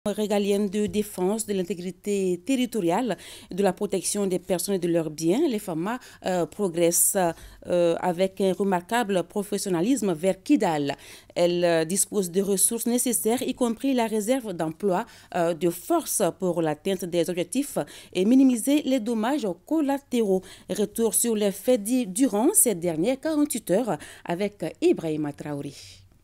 Régalienne de défense de l'intégrité territoriale et de la protection des personnes et de leurs biens, les FAMA progressent avec un remarquable professionnalisme vers Kidal. Elles disposent de ressources nécessaires, y compris la réserve d'emploi de force pour l'atteinte des objectifs et minimiser les dommages collatéraux. Retour sur les faits durant ces dernières 48 heures avec Ibrahima Traoré.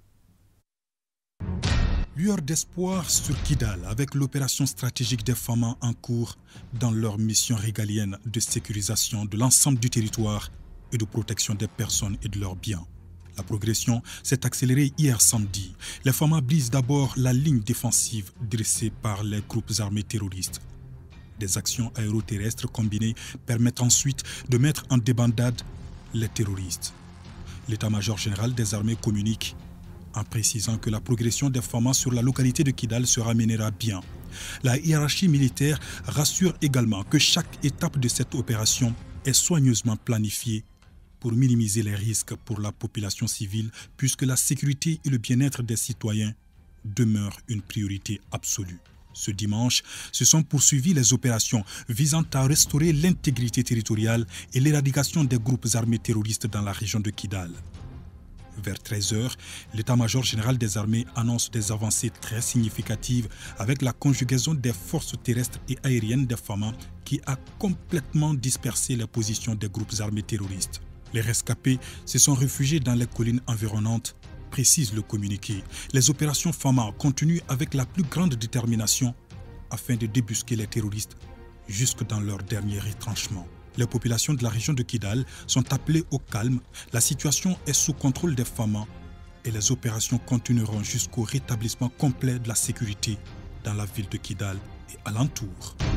Lueur d'espoir sur Kidal avec l'opération stratégique des FAMA en cours dans leur mission régalienne de sécurisation de l'ensemble du territoire et de protection des personnes et de leurs biens. La progression s'est accélérée hier samedi. Les FAMA brisent d'abord la ligne défensive dressée par les groupes armés terroristes. Des actions aéroterrestres combinées permettent ensuite de mettre en débandade les terroristes. L'état-major général des armées communique en précisant que la progression des FAMA sur la localité de Kidal se ramènera bien. La hiérarchie militaire rassure également que chaque étape de cette opération est soigneusement planifiée pour minimiser les risques pour la population civile, puisque la sécurité et le bien-être des citoyens demeurent une priorité absolue. Ce dimanche, se sont poursuivies les opérations visant à restaurer l'intégrité territoriale et l'éradication des groupes armés terroristes dans la région de Kidal. Vers 13 h, l'état-major général des armées annonce des avancées très significatives avec la conjugaison des forces terrestres et aériennes des FAMA qui a complètement dispersé les positions des groupes armés terroristes. Les rescapés se sont réfugiés dans les collines environnantes, précise le communiqué. Les opérations FAMA continuent avec la plus grande détermination afin de débusquer les terroristes jusque dans leur dernier retranchement. Les populations de la région de Kidal sont appelées au calme. La situation est sous contrôle des FAMA et les opérations continueront jusqu'au rétablissement complet de la sécurité dans la ville de Kidal et alentour.